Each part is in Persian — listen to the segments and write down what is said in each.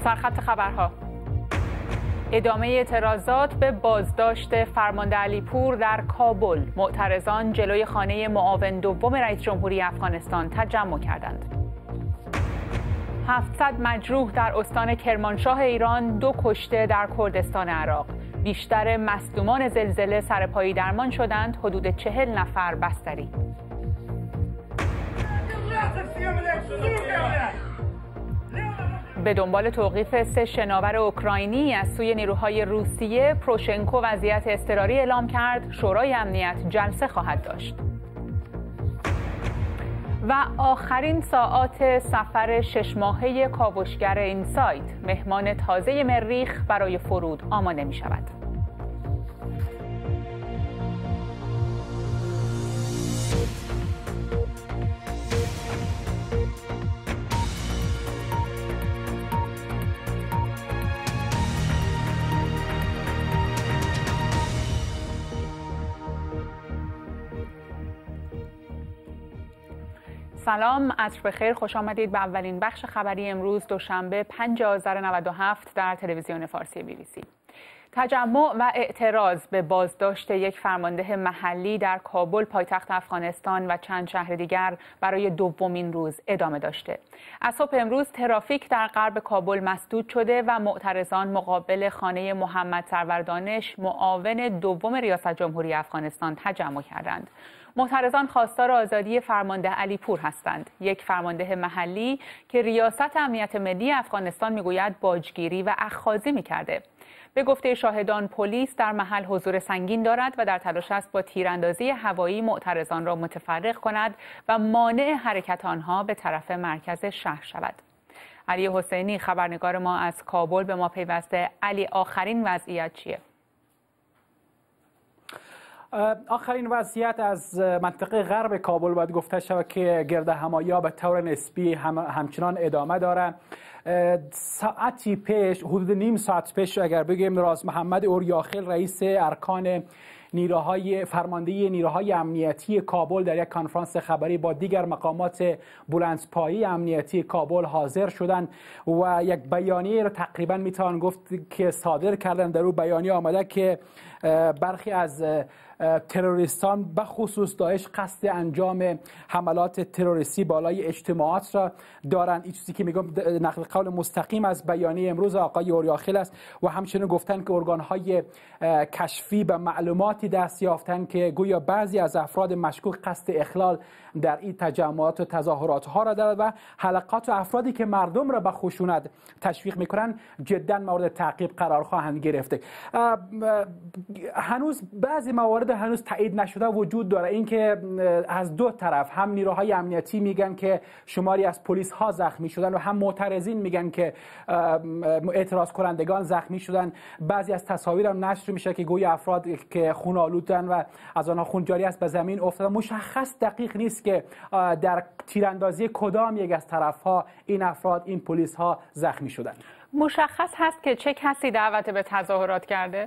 سرخط خبرها: ادامه اعتراضات به بازداشت فرمانده علیپور در کابل. معترضان جلوی خانه معاون دوم رئیس جمهوری افغانستان تجمع کردند. 700 مجروح در استان کرمانشاه ایران، 2 کشته در کردستان عراق. بیشتر مصدومان زلزله سرپایی درمان شدند، حدود 40 نفر بستری. به دنبال توقیف 3 شناور اوکراینی از سوی نیروهای روسیه، پروشنکو وضعیت اضطراری اعلام کرد. شورای امنیت جلسه خواهد داشت. و آخرین ساعات سفر 6 ماهه کاوشگر اینسایت، مهمان تازه مریخ برای فرود آماده می شود. سلام، عصر بخیر، خوش آمدید به اولین بخش خبری امروز دوشنبه 5 آذر 97 در تلویزیون فارسی BBC. تجمع و اعتراض به بازداشت یک فرمانده محلی در کابل پایتخت افغانستان و چند شهر دیگر برای دومین روز ادامه داشته. از صبح امروز ترافیک در غرب کابل مسدود شده و معترضان مقابل خانه محمد سرور دانش، معاون دوم ریاست جمهوری افغانستان تجمع کردند. معترضان خواستار آزادی فرمانده علیپور هستند، یک فرمانده محلی که ریاست امنیت ملی افغانستان میگوید باجگیری و اخاذی میکرده. به گفته شاهدان، پلیس در محل حضور سنگین دارد و در تلاش است با تیراندازی هوایی معترضان را متفرق کند و مانع حرکت آنها به طرف مرکز شهر شود. علی حسینی خبرنگار ما از کابل به ما پیوسته. علی، آخرین وضعیت چیه؟ آخرین وضعیت از منطقه غرب کابل باید گفته شود که گرد همایی به طور نسبی همچنان ادامه داره. ساعتی پیش، حدود نیم ساعت پیش اگر بگیم، راز محمد اوریاخیل رئیس ارکان فرمانده نیروهای امنیتی کابل در یک کنفرانس خبری با دیگر مقامات بلندپایه امنیتی کابل حاضر شدند و یک بیانیه را تقریبا میتوان گفت که صادر کردن. در اون بیانیه آمده که برخی از تروریستان به خصوص داعش قصد انجام حملات تروریستی بالای اجتماعات را دارند. این چیزی که میگم نقل قول مستقیم از بیانیه امروز آقای اوریاخیل است و همچنین گفتن که ارگان‌های کشفی به معلوماتی دست یافتند که گویا بعضی از افراد مشکوک قصد اخلال در این تجمعات و تظاهرات ها را دارد و حلقات و افرادی که مردم را به خشونت تشویق میکنند جدا مورد تعقیب قرار خواهند گرفته. هنوز بعضی موارد هنوز تایید نشده وجود داره، اینکه از دو طرف هم نیروهای امنیتی میگن که شماری از پلیس ها زخمی شدن و هم معترضین میگن که اعتراض کنندگان زخمی شدن. بعضی از تصاویر هم نشر میشه که گویا افراد که خون آلودن و از آنها خون جاری است به زمین افتادن. مشخص دقیق نیست که در تیراندازی کدام یک از طرف ها این افراد، این پلیس ها زخمی شدن. مشخص هست که چه کسی دعوت به تظاهرات کرده؟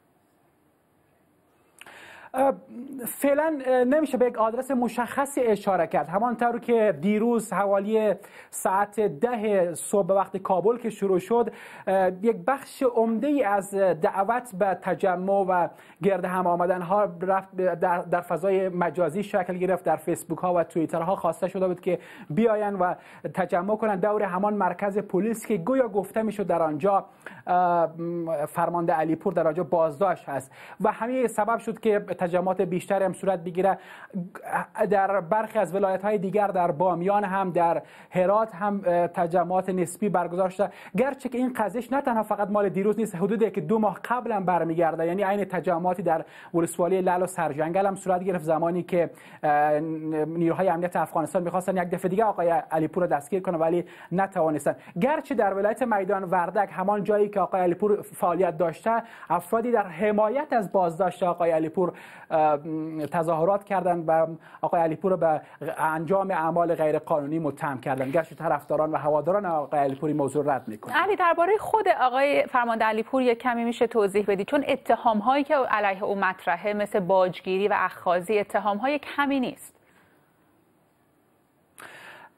فعلا نمیشه به یک آدرس مشخصی اشاره کرد. همانطور که دیروز حوالی ساعت 10 صبح وقت کابل که شروع شد، یک بخش عمده از دعوت به تجمع و گرد هم آمدن ها در فضای مجازی شکل گرفت. در فیسبوک ها و توییتر ها خواسته شده بود که بیاین و تجمع کنند دور همان مرکز پلیس که گویا گفته میشد در آنجا فرمانده علیپور در آنجا بازداشت هست و همین سبب شد که تجمعات بیشتر هم صورت بگیره. در برخی از ولایت‌های دیگر، در بامیان هم، در هرات هم تجمعات نسبی برگزار شده. گرچه که این قضیه نه تنها فقط مال دیروز نیست، حدود که 2 ماه قبل هم برمیگرده. یعنی عین تجمعاتی در ولسوالی لعل و سرجنگل هم صورت گرفت زمانی که نیروهای امنیت افغانستان می‌خواستن یک دفعه دیگه آقای علیپور را دستگیر کنن ولی نتوانستن. گرچه در ولایت میدان وردک، همان جایی که آقای علیپور فعالیت داشته، افرادی در حمایت از بازداشت آقای علیپور تظاهرات کردند و آقای علیپور به انجام اعمال غیرقانونی متهم کردند. گرچه طرفداران و هواداران آقای علیپور موضوع رد میکنند. علی، درباره خود آقای فرمانده علیپور یک کمی میشه توضیح بدی؟ چون اتهام هایی که علیه او مطرحه مثل باجگیری و اخاذی اتهام های کمی نیست.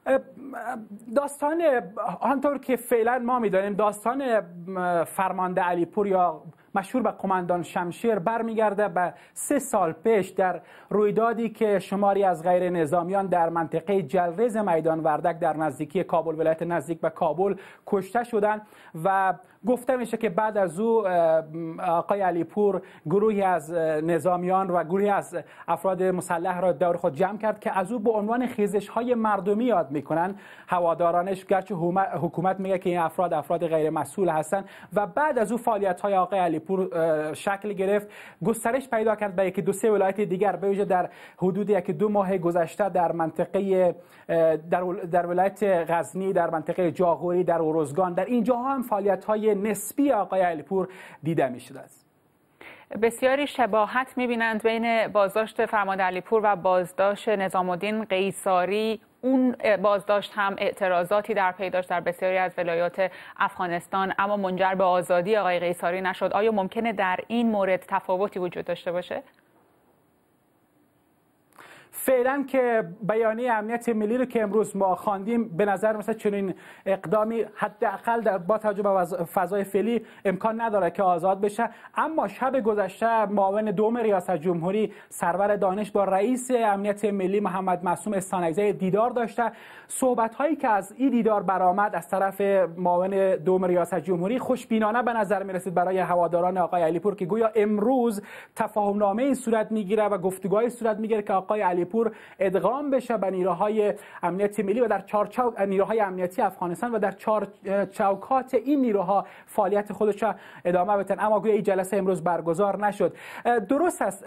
داستان آنطور که فعلا ما می‌دانیم داستان فرمانده علیپور یا مشهور به قماندان شمشیر برمیگرده به 3 سال پیش در رویدادی که شماری از غیر نظامیان در منطقه جلریز میدان وردک در نزدیکی کابل، ولایت نزدیک به کابل کشته شدند و گفته میشه که بعد از او آقای علیپور گروهی از نظامیان و گروهی از افراد مسلح را دور خود جمع کرد که از او به عنوان خیزش‌های مردمی یاد میکنن. هوادارانش گرچه حکومت میگه که این افراد غیر مسئول هستند و بعد از او فعالیت‌های آقای علیپور شکل گرفت، گسترش پیدا کرد به 1-2-3 ولایت دیگر، به ویژه در حدود 1-2 ماه گذشته در منطقه در ولایت غزنی، در منطقه جاغوری، در اروزگان، در اینجاها هم فعالیت‌های نسبی آقای علیپور دیده می‌شده است. بسیاری شباهت می‌بینند بین بازداشت فرمانده علیپور و بازداشت نظام الدین قیصاری. اون بازداشت هم اعتراضاتی در پی داشت در بسیاری از ولایات افغانستان، اما منجر به آزادی آقای قیصاری نشد. آیا ممکنه در این مورد تفاوتی وجود داشته باشه؟ فعلا که بیانیه امنیت ملی رو که امروز ما خواندیم، به نظر مثلا چنین اقدامی حداقل با توجه به فضای فعلی امکان نداره که آزاد بشه. اما شب گذشته معاون دوم ریاست جمهوری سرور دانش با رئیس امنیت ملی محمد معصوم استانکزی دیدار داشته. صحبت هایی که از این دیدار برآمد از طرف معاون دوم ریاست جمهوری خوشبینانه به نظر می رسید برای هواداران آقای علیپور که گویا امروز تفاهم نامه صورت میگیره و گفتگوهای صورت میگیره که آقای علیپور ادغام بشه به نیروهای امنیت ملی و در نیروهای امنیتی افغانستان و در چوکات این نیروها فعالیت خودش را ادامه بدن. اما گویا این جلسه امروز برگزار نشد. درست است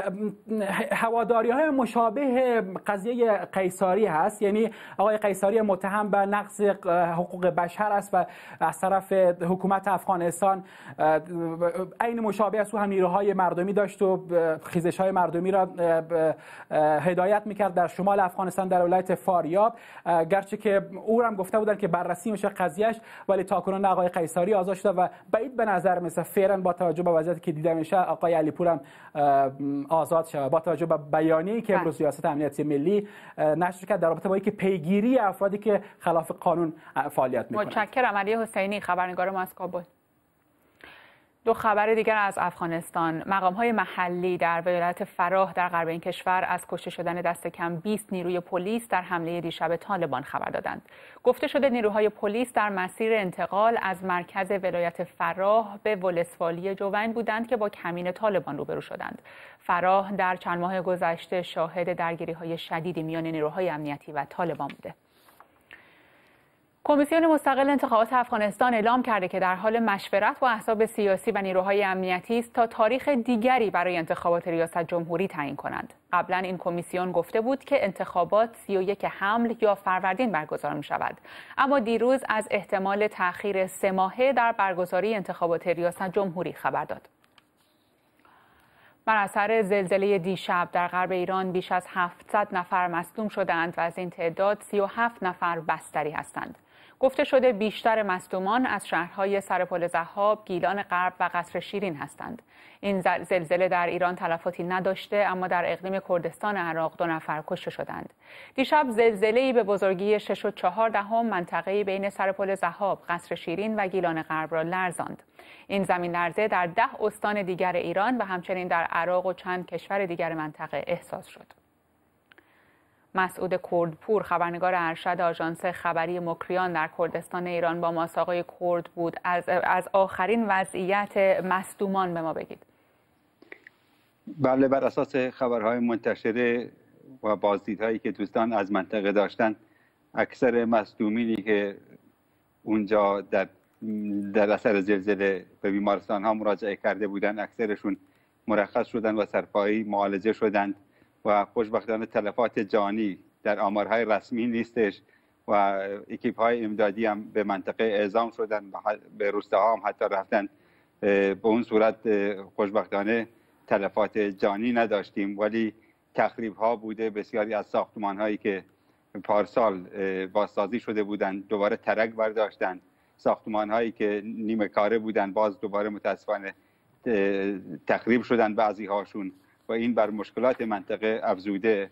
هواداری‌های مشابه قضیه قیصاری هست، یعنی آقای قیصاری متهم به نقض حقوق بشر است و از طرف حکومت افغانستان عین مشابه است. او هم نیروهای مردمی داشت و خیزش‌های مردمی را هدایت میکرد در شمال افغانستان در ولایت فاریاب، گرچه که او هم گفته بودن که بررسی میشه قضیهش، ولی تاکنون آقای قیصاری آزاد شده و بعید به نظر میسه فعلا با توجه به وضعیتی که دیده میشه آقای علیپور هم آزاد شود با توجه به بیانیه‌ای که امروز ریاست امنیت ملی نشر کرد در رابطه با اینکه پیگیری افرادی که خلاف قانون فعالیت میکنند. متشکرم. علی حسینی، خبرنگار ما از کابل. دو خبر دیگر از افغانستان. مقام‌های محلی در ولایت فراه در غرب این کشور از کشته شدن دست کم 20 نیروی پلیس در حمله دیشب طالبان خبر دادند. گفته شده نیروهای پلیس در مسیر انتقال از مرکز ولایت فراه به ولسوالی جوین بودند که با کمین طالبان روبرو شدند. فراه در چند ماه گذشته شاهد درگیری‌های شدیدی میان نیروهای امنیتی و طالبان بوده. کمیسیون مستقل انتخابات افغانستان اعلام کرده که در حال مشورت با احزاب سیاسی و نیروهای امنیتی است تا تاریخ دیگری برای انتخابات ریاست جمهوری تعیین کنند. قبلا این کمیسیون گفته بود که انتخابات 31 حمل یا فروردین برگزار می شود. اما دیروز از احتمال تأخیر 3 ماهه در برگزاری انتخابات ریاست جمهوری خبر داد. بر اثر زلزله دیشب در غرب ایران بیش از 700 نفر مصدوم شدند و از این تعداد 37 نفر بستری هستند. گفته شده بیشتر مصدومان از شهرهای سرپل ضحاب، گیلان غرب و قصر شیرین هستند. این زلزله در ایران تلفاتی نداشته، اما در اقلیم کردستان عراق 2 نفر کشته شدند. دیشب زلزله‌ای به بزرگی 6.4 منطقه‌ای بین سرپل ضحاب، قصر شیرین و گیلان غرب را لرزاند. این زمین لرزه در 10 استان دیگر ایران و همچنین در عراق و چند کشور دیگر منطقه احساس شد. مسعود کردپور، خبرنگار ارشد آژانس خبری مکریان در کردستان ایران با ماست. آقای کرد بود، از آخرین وضعیت مصدومان به ما بگید. بله، بر اساس خبرهای منتشره و بازدیدهایی که دوستان از منطقه داشتن، اکثر مصدومینی که اونجا در اثر زلزله به بیمارستان ها مراجعه کرده بودند، اکثرشون مرخص شدند و سرپایی معالجه شدند و خوشبختانه تلفات جانی در آمارهای رسمی نیستش و اکیپ های امدادی هم به منطقه اعزام شدن، به روستاها هم حتی رفتن. به اون صورت خوشبختانه تلفات جانی نداشتیم، ولی تخریب ها بوده. بسیاری از ساختمان هایی که پارسال بازسازی شده بودند دوباره ترک برداشتن. ساختمان هایی که نیمه کاره بودند باز دوباره متاسفانه تخریب شدن بعضی هاشون و این بر مشکلات منطقه افزوده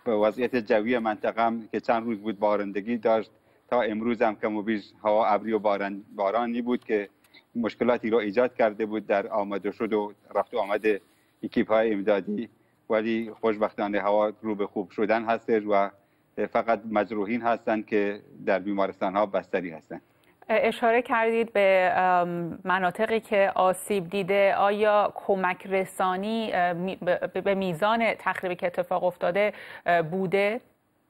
وضعیت جوی منطقه هم که چند روز بود بارندگی داشت، تا امروز هم کم و بیش هوا ابری و بارانی بود که مشکلاتی را ایجاد کرده بود در آمده شد و رفت و آمد اکیپ‌های امدادی، ولی خوشبختانه هوا رو به خوب شدن هستش و فقط مجروحین هستند که در بیمارستان‌ها بستری هستند. اشاره کردید به مناطقی که آسیب دیده. آیا کمک رسانی به میزان تخریبی که اتفاق افتاده بوده؟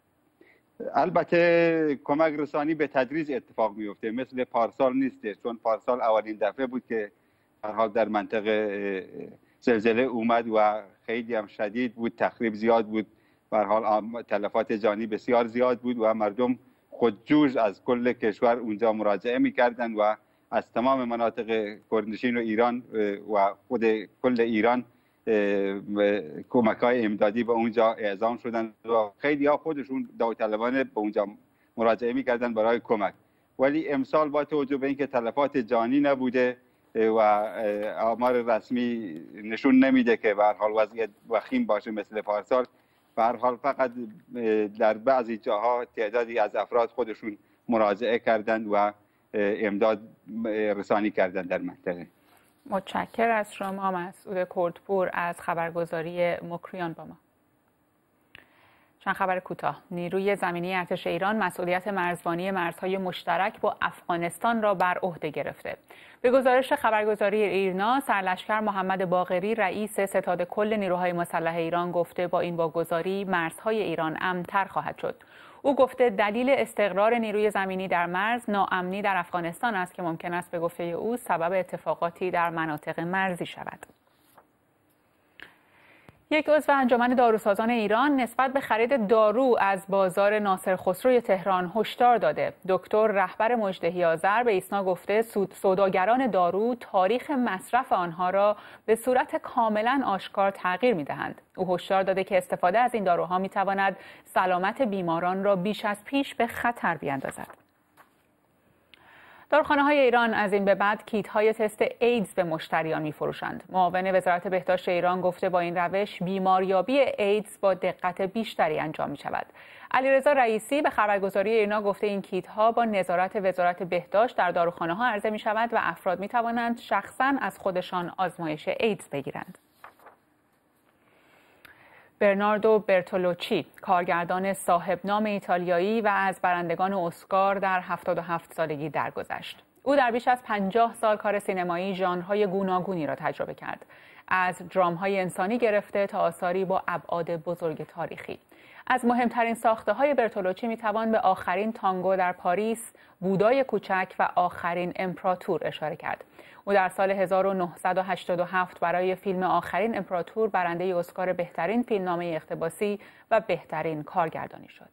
البته کمک رسانی به تدریج اتفاق میفته، مثل پارسال نیسته، چون پارسال اولین دفعه بود که هر حال در منطقه زلزله اومد و خیلی هم شدید بود، تخریب زیاد بود، به هر حال تلفات جانی بسیار زیاد بود و مردم خودجوش از کل کشور اونجا مراجعه میکردن و از تمام مناطق کردنشین و ایران و خود کل ایران کمک‌های امدادی به اونجا اعزام شدن و خیلی ها خودشون داوطلبانه به اونجا مراجعه میکردن برای کمک. ولی امسال با توجه به اینکه تلفات جانی نبوده و آمار رسمی نشون نمیده که به هر حال وضعیت وخیم باشه مثل پارسال، به هر حال فقط در بعضی جاها تعدادی از افراد خودشون مراجعه کردند و امداد رسانی کردند در منطقه. متشکرم از شما مسعود کردپور از خبرگزاری مکریان با ما. چند خبر کوتاه. نیروی زمینی ارتش ایران مسئولیت مرزبانی مرزهای مشترک با افغانستان را بر عهده گرفته. به گزارش خبرگزاری ایرنا، سرلشکر محمد باقری رئیس ستاد کل نیروهای مسلح ایران گفته با این واگذاری مرزهای ایران امن‌تر خواهد شد. او گفته دلیل استقرار نیروی زمینی در مرز ناامنی در افغانستان است که ممکن است به گفته او سبب اتفاقاتی در مناطق مرزی شود. یک عضو انجمن داروسازان ایران نسبت به خرید دارو از بازار ناصر خسروی تهران هشدار داده. دکتر رهبر مژدهی آذر به ایسنا گفته سوداگران دارو تاریخ مصرف آنها را به صورت کاملا آشکار تغییر می‌دهند. او هشدار داده که استفاده از این داروها می‌تواند سلامت بیماران را بیش از پیش به خطر بیاندازد. داروخانه‌های ایران از این به بعد کیت‌های تست ایدز به مشتریان می‌فروشند. معاون وزارت بهداشت ایران گفته با این روش بیماریابی ایدز با دقت بیشتری انجام می‌شود. علیرضا رئیسی به خبرگزاری ایرنا گفته این کیت‌ها با نظارت وزارت بهداشت در داروخانه‌ها عرضه می‌شود و افراد می‌توانند شخصاً از خودشان آزمایش ایدز بگیرند. برناردو برتولوچی، کارگردان صاحب نام ایتالیایی و از برندگان اسکار، در 77 سالگی درگذشت. او در بیش از 50 سال کار سینمایی ژانرهای گوناگونی را تجربه کرد، از درام‌های انسانی گرفته تا آثاری با ابعاد بزرگ تاریخی. از مهمترین ساخته‌های برتولوچی می‌توان به آخرین تانگو در پاریس، بودای کوچک و آخرین امپراتور اشاره کرد. او در سال 1987 برای فیلم آخرین امپراتور برنده اسکار بهترین فیلمنامه اقتباسی و بهترین کارگردانی شد.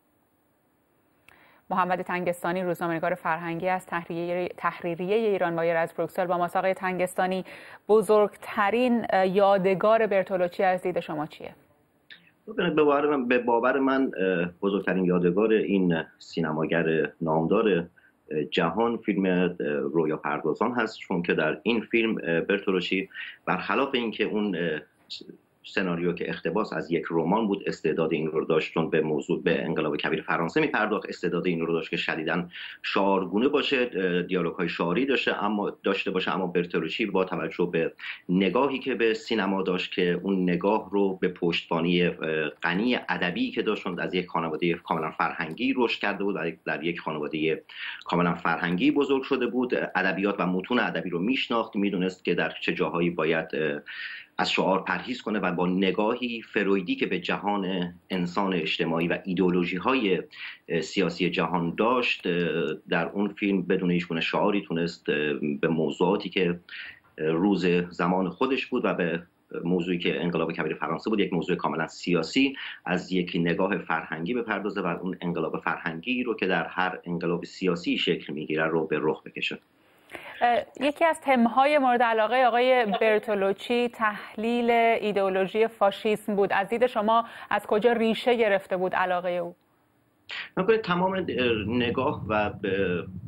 محمد تنگستانی، روزنامه‌نگار فرهنگی از تحریریه ایران وایر از بروکسل با ما. آقای تنگستانی، بزرگترین یادگار برتولوچی از دید شما چیه؟ به باور من بزرگترین یادگار این سینماگر نامدار جهان فیلم رویا پردازان هست، چون که در این فیلم برتولوچی برخلاف اینکه اون سناریو که اقتباس از یک رمان بود استعداد این رو داشت، چون به موضوع به انقلاب کبیر فرانسه می‌پرداخت، استعداد این رو داشت که شدیداً شعارگونه باشه، دیالوگ‌های شعاری داشته باشه، اما برتولوچی با توجه به نگاهی که به سینما داشت که اون نگاه رو به پشتوانه غنی ادبی که داشت، از یک خانواده کاملا فرهنگی رشد کرده بود، در یک خانواده کاملا فرهنگی بزرگ شده بود، ادبیات و متون ادبی رو میشناخت، میدونست که در چه جاهایی باید از شعار پرهیز کنه و با نگاهی فرویدی که به جهان انسان اجتماعی و ایدئولوژی‌های سیاسی جهان داشت، در اون فیلم بدون هیچگونه شعاری تونست به موضوعاتی که روز زمان خودش بود و به موضوعی که انقلاب کبیر فرانسه بود، یک موضوع کاملا سیاسی، از یک نگاه فرهنگی بپردازه و اون انقلاب فرهنگی رو که در هر انقلاب سیاسی شکل میگیره رو به رخ بکشه. یکی از تمهای مورد علاقه آقای برتولوچی تحلیل ایدئولوژی فاشیسم بود. از دید شما از کجا ریشه گرفته بود علاقه او؟ من تمام نگاه و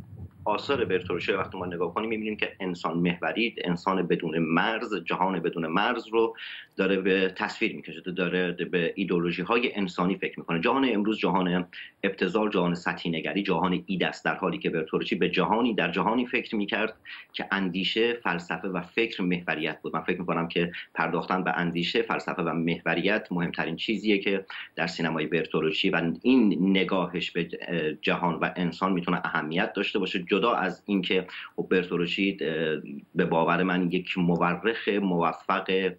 آثار برتولوشی وقتی ما نگاه کنیم می‌بینیم که انسان محوری، انسان بدون مرز، جهان بدون مرز رو داره به تصویر می‌کشه، داره به ایدئولوژی‌های انسانی فکر می‌کنه. جهان امروز جهان ابتذال، جهان سطحی نگری، جهان ایده است، در حالی که برتولوشی به جهانی فکر می‌کرد که اندیشه، فلسفه و فکر محوریت بود. من فکر می‌کنم که پرداختن به اندیشه، فلسفه و محوریت مهمترین چیزیه که در سینمای برتولوشی و این نگاهش به جهان و انسان میتونه اهمیت داشته باشه، جدا از اینکه برتولوشی به باور من یک مورخ موفق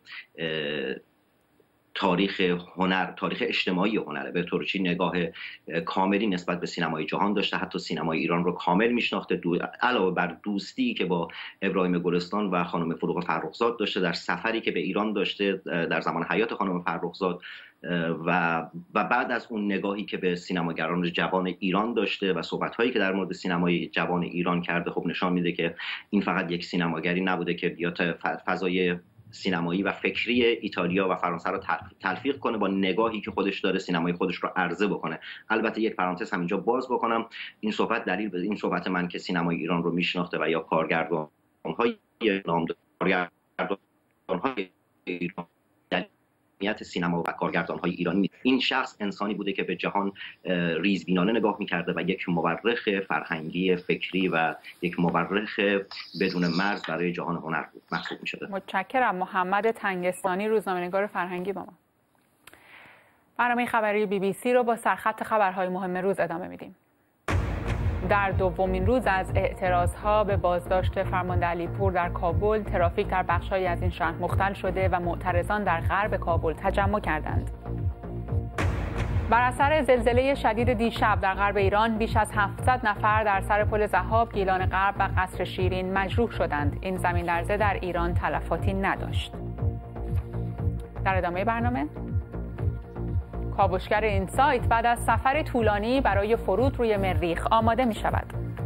تاریخ هنر، تاریخ اجتماعی هنره. برتولوشی نگاه کاملی نسبت به سینمای جهان داشته، حتی سینمای ایران رو کامل میشناخته، علاوه بر دوستی که با ابراهیم گلستان و خانم فروغ فرخزاد داشته، در سفری که به ایران داشته در زمان حیات خانم فرخزاد و بعد از اون نگاهی که به سینماگران جوان ایران داشته و صحبت‌هایی که در مورد سینمای جوان ایران کرده، خب نشان میده که این فقط یک سینماگری نبوده که بیاد فضای سینمایی و فکری ایتالیا و فرانسه رو تلفیق کنه با نگاهی که خودش داره، سینمای خودش رو عرضه بکنه. البته یک پرانتز همینجا باز بکنم، این صحبت دلیل به این صحبت من که سینمای ایران رو میشناخته و یا کارگردان‌های ایران نیت سینما و کارگردان‌های ایرانی، این شخص انسانی بوده که به جهان ریزبینانه نگاه می‌کرده و یک مورخ فرهنگی فکری و یک مورخ بدون مرز برای جهان هنر محسوب می‌شده. متشکرم. محمد تنگستانی، روزنامه‌نگار فرهنگی با ما. برنامه خبری BBC رو با سرخط خبرهای مهم روز ادامه میدیم. در دومین روز از اعتراضها به بازداشت فرمانده علیپور در کابل، ترافیک در بخش‌هایی از این شهر مختل شده و معترضان در غرب کابل تجمع کردند. بر اثر زلزله شدید دیشب در غرب ایران، بیش از 700 نفر در سر پل ضحاک، گیلان غرب و قصر شیرین مجروح شدند. این زمین‌لرزه در ایران تلفاتی نداشت. در ادامه برنامه، کاوشگر اینسایت بعد از سفر طولانی برای فرود روی مریخ آماده می شود.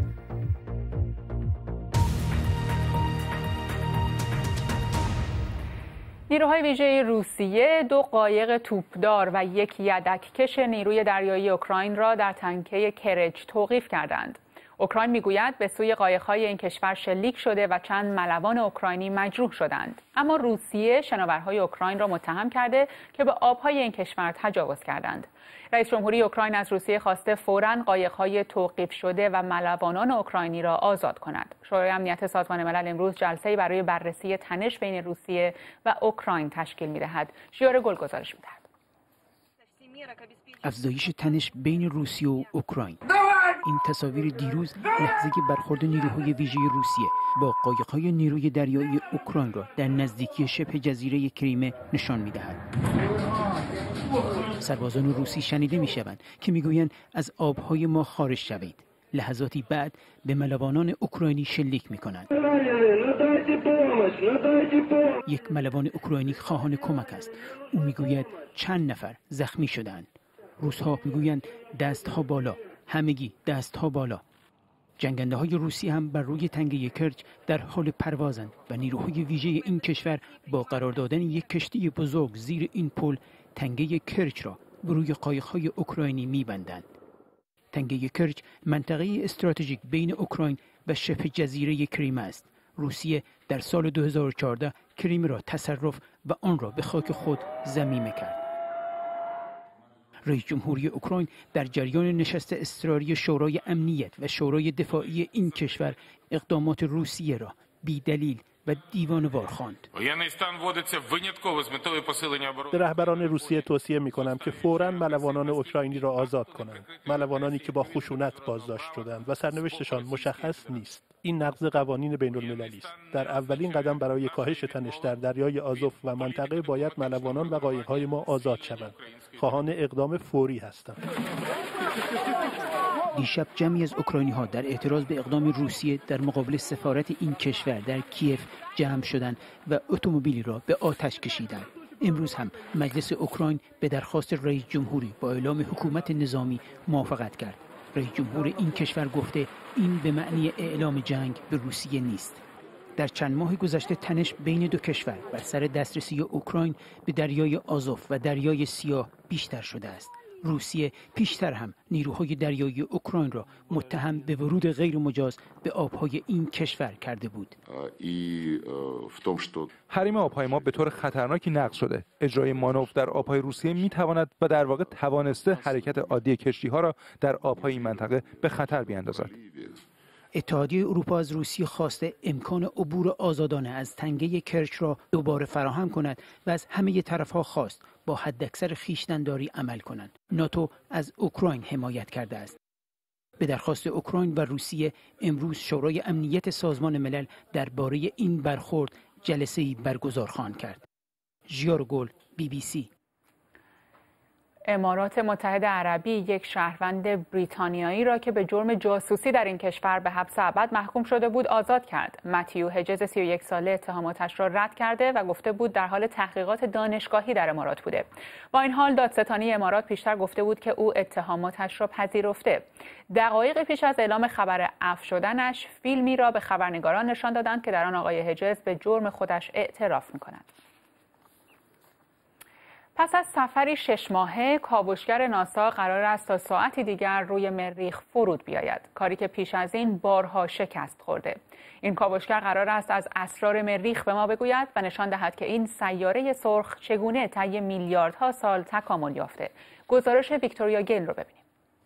نیروهای ویژه روسیه 2 قایق توپدار و 1 یدککش نیروی دریایی اوکراین را در تنگه کرچ توقیف کردند. اوکراین میگوید به سوی قایق‌های این کشور شلیک شده و چند ملوان اوکراینی مجروح شدند. اما روسیه شناورهای اوکراین را متهم کرده که به آبهای این کشور تجاوز کردند. رئیس جمهوری اوکراین از روسیه خواسته فوراً قایق‌های توقیف شده و ملوانان اوکراینی را آزاد کند. شورای امنیت سازمان ملل امروز جلسه‌ای برای بررسی تنش بین روسیه و اوکراین تشکیل می‌دهد. شیار گل گزارش می‌دهد. افزایش تنش بین روسیه و اوکراین. این تصاویر دیروز لحظه برخورد نیروهای ویژه روسیه با قایق‌های نیروی دریایی اوکراین را در نزدیکی شبه جزیره کریمه نشان می‌دهد. سربازان روسی شنیده می‌شوند که می‌گویند از آب‌های ما خارج شوید. لحظاتی بعد به ملوانان اوکراینی شلیک می‌کنند. یک ملوان اوکراینی خواهان کمک است. او می‌گوید چند نفر زخمی شدند. روس‌ها می‌گویند دست‌ها بالا، همگی دست‌ها بالا. جنگنده‌های روسی هم بر روی تنگه کرچ در حال پروازند و نیروهای ویژه این کشور با قرار دادن یک کشتی بزرگ زیر این پل تنگه کرچ را بر روی قایق‌های اوکراینی می‌بندند. تنگه کرچ منطقه استراتژیک بین اوکراین و شبه جزیره کریم است. روسیه در سال 2014 کریم را تصرف و آن را به خاک خود ضمیمه کرد. رئیس جمهوری اوکراین در جریان نشست اضطراری شورای امنیت و شورای دفاعی این کشور اقدامات روسیه را بی‌دلیل و دیوانه‌وار خواند. به رهبران روسیه توصیه می‌کنم که فوراً ملوانان اوکراینی را آزاد کنند. ملوانانی که با خشونت بازداشت شدند و سرنوشتشان مشخص نیست. این نقض قوانین بین‌المللی است. در اولین قدم برای کاهش تنش در دریای آزوف و منطقه باید ملوانان و قایق‌های ما آزاد شوند. خواهان اقدام فوری هستند. دیشب جمعی از اوکراینی‌ها در اعتراض به اقدام روسیه در مقابل سفارت این کشور در کیف جمع شدند و اتومبیلی را به آتش کشیدند. امروز هم مجلس اوکراین به درخواست رئیس جمهوری با اعلام حکومت نظامی موافقت کرد. رئیس جمهور این کشور گفته این به معنی اعلام جنگ به روسیه نیست. در چند ماه گذشته تنش بین دو کشور بر سر دسترسی اوکراین به دریای آزوف و دریای سیاه بیشتر شده است. روسیه پیشتر هم نیروهای دریایی اوکراین را متهم به ورود غیر مجاز به آبهای این کشور کرده بود. حریم آبهای ما به طور خطرناکی نقض شده. اجرای مانور در آبهای روسیه میتواند و در واقع توانسته حرکت عادی کشتی‌ها را در آبهای این منطقه به خطر بیاندازد. اتحادیه اروپا از روسیه خواسته امکان عبور آزادانه از تنگه کرچ را دوباره فراهم کند و از همه طرف‌ها خواست با حداکثر خویشتن‌داری عمل کنند. ناتو از اوکراین حمایت کرده است. به درخواست اوکراین و روسیه امروز شورای امنیت سازمان ملل درباره این برخورد جلسه‌ای برگزار خواهند کرد. ژیار گل، BBC. امارات متحده عربی یک شهروند بریتانیایی را که به جرم جاسوسی در این کشور به حبس ابد محکوم شده بود آزاد کرد. متیو هجز 31 ساله اتهاماتش را رد کرده و گفته بود در حال تحقیقات دانشگاهی در امارات بوده. با این حال دادستانی امارات پیشتر گفته بود که او اتهاماتش را پذیرفته. دقایق پیش از اعلام خبر عفو شدنش فیلمی را به خبرنگاران نشان دادند که در آن آقای هجز به جرم خودش اعتراف می‌کند. پس از سفری 6 ماهه کاوشگر ناسا قرار است تا ساعتی دیگر روی مریخ فرود بیاید، کاری که پیش از این بارها شکست خورده. این کاوشگر قرار است از اسرار مریخ به ما بگوید و نشان دهد که این سیاره سرخ چگونه طی میلیاردها سال تکامل یافته. گزارش ویکتوریا گیل رو ببینیم.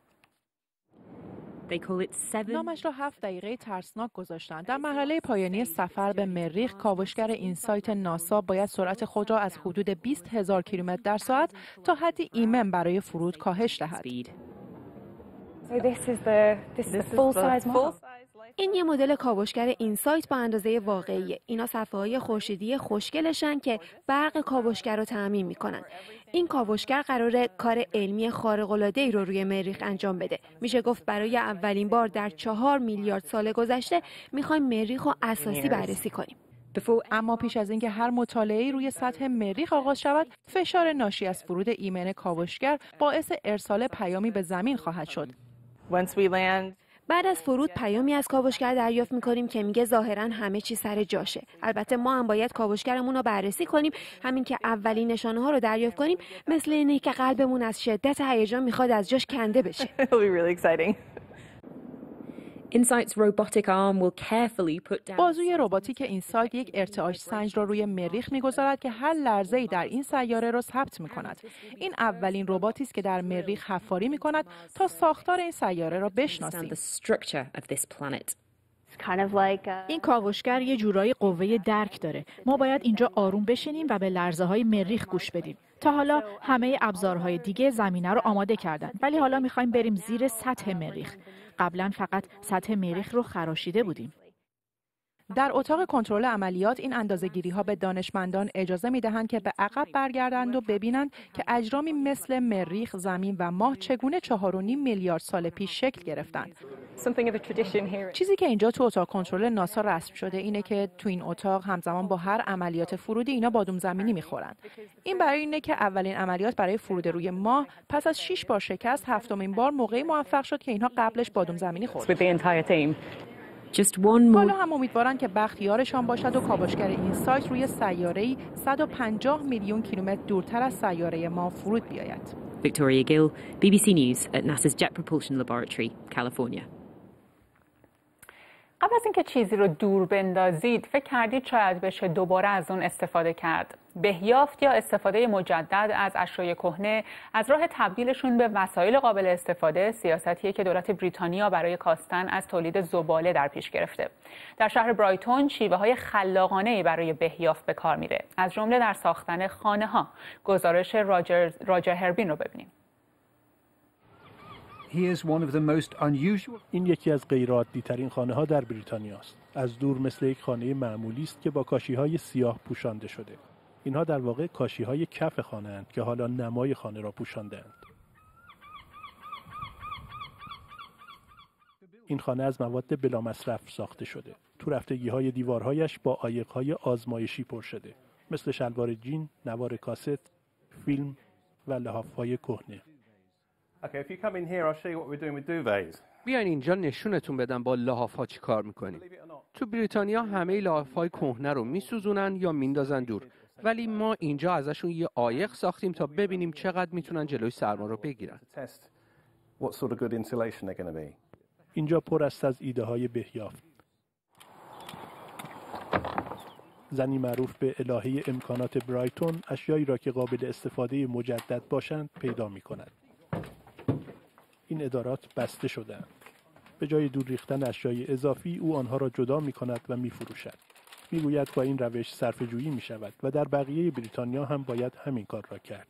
نامش را 7 دقیقه ترسناک گذاشتند. در مرحله پایانی سفر به مریخ، کاوشگر اینسایت ناسا باید سرعت خود را از حدود 20,000 کیلومتر در ساعت تا حدی ایمن برای فرود کاهش دهد. این یه مدل کاوشگر اینسایت با اندازه واقعیه. اینا صفحه‌های خورشیدی خوشگلشن که برق کاوشگر رو تامین میکنن. این کاوشگر قراره کار علمی خارق‌العاده‌ای رو روی مریخ انجام بده. میشه گفت برای اولین بار در 4 میلیارد سال گذشته میخوایم مریخ رو اساسی بررسی کنیم. اما پیش از اینکه هر مطالعه‌ای روی سطح مریخ آغاز شود، فشار ناشی از فرود ایمن کاوشگر باعث ارسال پیامی به زمین خواهد شد. بعد از فرود پیامی از کاوشگر دریافت می‌کنیم که میگه ظاهراً همه چی سر جاشه. البته ما هم باید کاوشگرمون رو بررسی کنیم. همین که اولین نشانه‌ها رو دریافت کنیم، مثل اینه که قلبمون از شدت هیجان میخواد از جاش کنده بشه. بازوی رباتیک اینسایت یک ارتعاش سنج را روی مریخ می‌گذارد که هر لرزه‌ای در این سیاره را ثبت می‌کند. این اولین رباتی است که در مریخ حفاری می‌کند تا ساختار این سیاره را بشناسیم. این کاوشگر یه جورایی قوه درک داره. ما باید اینجا آروم بشینیم و به لرزه‌های مریخ گوش بدیم. تا حالا همه ابزارهای دیگه زمینه رو آماده کردن، ولی حالا می‌خوایم بریم زیر سطح مریخ. قبلا فقط سطح مریخ رو خراشیده بودیم. در اتاق کنترل عملیات این اندازه‌گیری‌ها به دانشمندان اجازه می‌دهند که به عقب برگردند و ببینند که اجرامی مثل مریخ، زمین و ماه چگونه 4.5 میلیارد سال پیش شکل گرفتند. چیزی که اینجا تو اتاق کنترل ناسا رسم شده اینه که تو این اتاق همزمان با هر عملیات فرودی اینا بادام زمینی می‌خورند. این برای اینه که اولین عملیات برای فرود روی ماه پس از 6 بار شکست، هفتمین بار موقعی موفق شد که اینها قبلش بادام زمینی خورد. حالا هم امیدوارن که بخت یارشان باشد و کاوشگر این سایت روی سیاره‌ای 150 میلیون کیلومتر دورتر از سیاره ما فرود بیاید. Victoria Gill, BBC News at NASA's Jet Propulsion Laboratory, California. قبل از اینکه چیزی رو دور بندازید، فکر کردید شاید بشه دوباره از اون استفاده کرد؟ بهیافت یا استفاده مجدد از اشیاء کهنه از راه تبدیلشون به وسایل قابل استفاده سیاستیه که دولت بریتانیا برای کاستن از تولید زباله در پیش گرفته. در شهر برایتون شیوه‌های خلاقانه‌ای برای بهیافت به کار میره، از جمله در ساختن خانه‌ها. گزارش راجر هربین رو ببینیم. این یکی از غیرعادی ترین خانه ها در بریتانیا است. از دور مثل یک خانه معمولی است که با کاشی های سیاه پوشانده شده. اینها در واقع کاشی های کف خانه اند که حالا نمای خانه را پوشانده‌اند. این خانه از مواد بلا مصرف ساخته شده. تو رفتگی های دیوارهایش با عایق های آزمایشی پر شده، مثل شلوار جین، نوار کاست، فیلم و لحاف های کهنه. بیاین اینجا نشونتون بدم با لحاف‌ها چی کار میکنیم. تو بریتانیا همه لحاف‌های کهنه رو میسوزونن یا میندازن دور. ولی ما اینجا ازشون یه عایق ساختیم تا ببینیم چقدر میتونن جلوی سرما رو بگیرن. اینجا پر است از ایده های بهیافت. زنی معروف به الهه امکانات برایتون اشیایی را که قابل استفاده مجدد باشند پیدا می کند. این ادارات بسته شدند. به جای دور ریختن اشیای اضافی او آنها را جدا می کند و می فروشد. می گوید با این روش صرفه جویی می شود و در بقیه بریتانیا هم باید همین کار را کرد.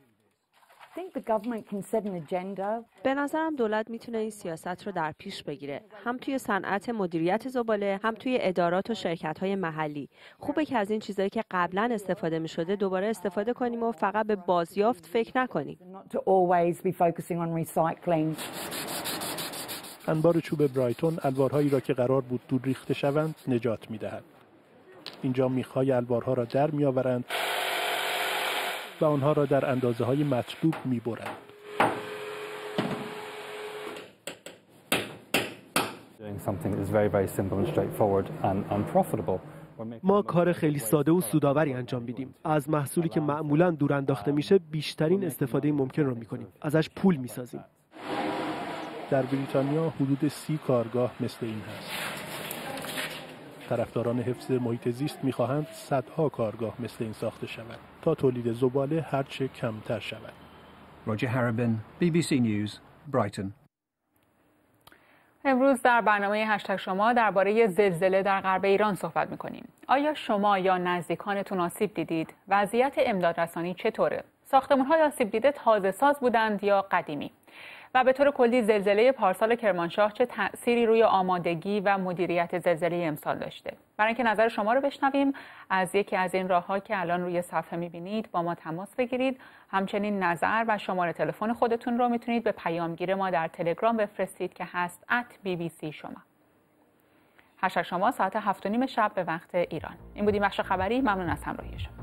به نظرم دولت میتونه این سیاست رو در پیش بگیره، هم توی صنعت مدیریت زباله، هم توی ادارات و شرکت‌های محلی. خوبه که از این چیزایی که قبلا استفاده می‌شده دوباره استفاده کنیم و فقط به بازیافت فکر نکنیم. انبار چوب برایتون الوارهایی را که قرار بود دور ریخته شوند نجات می‌دهد. اینجا میخ‌های الوارها را در می‌آورند و آنها را در اندازه‌های مطلوب می‌برند. ما کار خیلی ساده و سودآوری انجام میدیم. از محصولی که معمولاً دور انداخته میشه بیشترین استفاده ممکن رو می‌کنیم. ازش پول می‌سازیم. در بریتانیا حدود 30 کارگاه مثل این هست. طرفداران حفظ محیط زیست می‌خواهند صدها کارگاه مثل این ساخته شود تا تولید زباله هرچه کمتر شود. روجر هربن، BBC News, Brighton. امروز در برنامه هشتگ شما درباره زلزله در غرب ایران صحبت می‌کنیم. آیا شما یا نزدیکانتون آسیب دیدید؟ وضعیت امدادرسانی چطوره؟ ساختمان‌های آسیب دیده تازه‌ساز بودند یا قدیمی؟ و به طور کلی زلزله پارسال کرمانشاه چه تأثیری روی آمادگی و مدیریت زلزله امسال داشته؟ برای اینکه نظر شما رو بشنویم از یکی از این راه‌ها که الان روی صفحه می‌بینید با ما تماس بگیرید. همچنین نظر و شماره تلفن خودتون رو میتونید به پیامگیر ما در تلگرام بفرستید که هست @bbc شما. هشتگ شما ساعت 7:30 شب به وقت ایران. این بودیم بخش خبری. ممنون از همراهی شما.